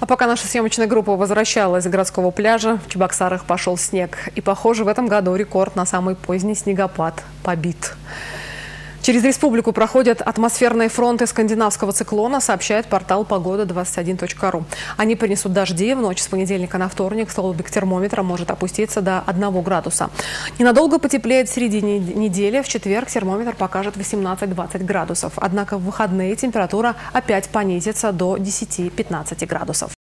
А пока наша съемочная группа возвращалась с городского пляжа, в Чебоксарах пошел снег. И, похоже, в этом году рекорд на самый поздний снегопад побит. Через республику проходят атмосферные фронты скандинавского циклона, сообщает портал погода21.ру. Они принесут дожди. В ночь с понедельника на вторник столбик термометра может опуститься до 1 градуса. Ненадолго потеплеет в середине недели. В четверг термометр покажет 18-20 градусов. Однако в выходные температура опять понизится до 10-15 градусов.